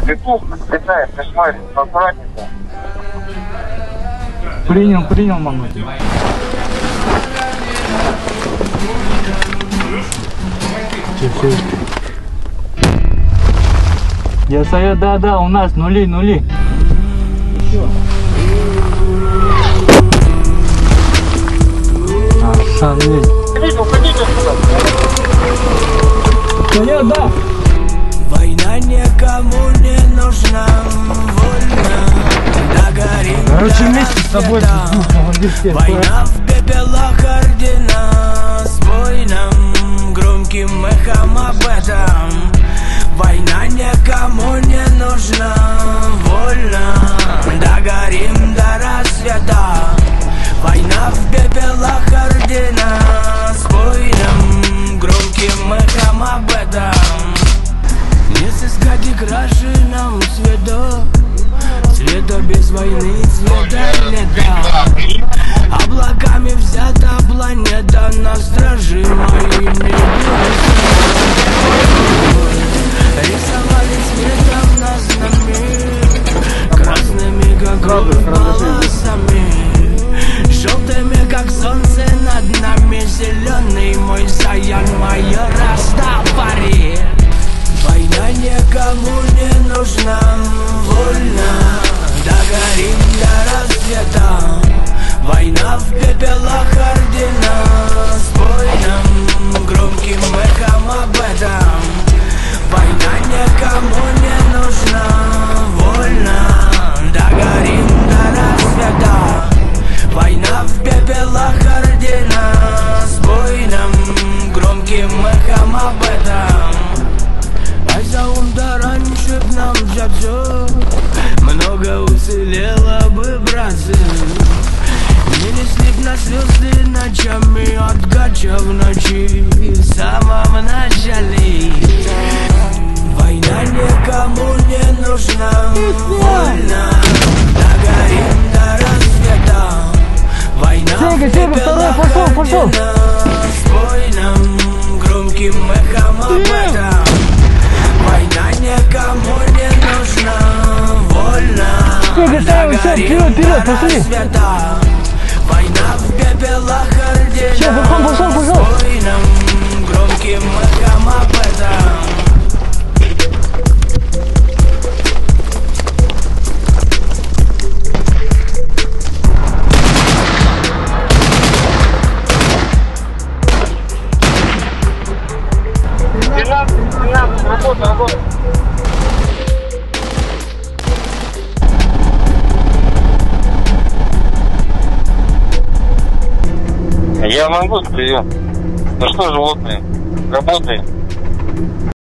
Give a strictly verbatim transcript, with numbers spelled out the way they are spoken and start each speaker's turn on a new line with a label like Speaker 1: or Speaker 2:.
Speaker 1: Петух летает, кошмарит, аккуратненько.
Speaker 2: Принял, принял, мама. Я совет, да, да, у нас нули, нули. Ошалеть.
Speaker 1: Уходите, уходите отсюда.
Speaker 2: Совет, да.
Speaker 3: Война никому не нужна, вольно, догорим.
Speaker 2: Короче, вместе с тобой.
Speaker 3: Война в пепелах ордена, с воином, громким эхом об этом. Война никому не нужна, вольно, догорим до рассвета. Война в пепелах ордена, с воином, громким эхом об этом. Не сыскать и краше нам цветов, цвета без войны, цвета лета. Облаками взята планета, на страже моими рисовали цветом на знамя, красными как волосами, желтыми как солнце над нами, зеленый мой заян, моя Растафари. Война никому не нужна, вольно, догорим до рассвета. Война в пепелах ордена, с воином, громким эхом об этом. Война никому не нужна, вольно, догорим до рассвета. Война в пепелах ордена, с воином, громким эхом об этом. Айзаунда раньше б нам взяться, много уцелело бы, братцы. Не несли б на звезды ночами, от гача в ночи, в самом начале. Война никому не нужна, вольно, догорим до рассвета. Война в пепелах ордена, с воином, громким эхом об этом. Война никому не нужна, вольно, догорим до рассвета. Война в пепелах ордена, с воином, громким эхом об этом.
Speaker 1: Работа, работа. Я мангуст привел. Ну что, животные, работаем.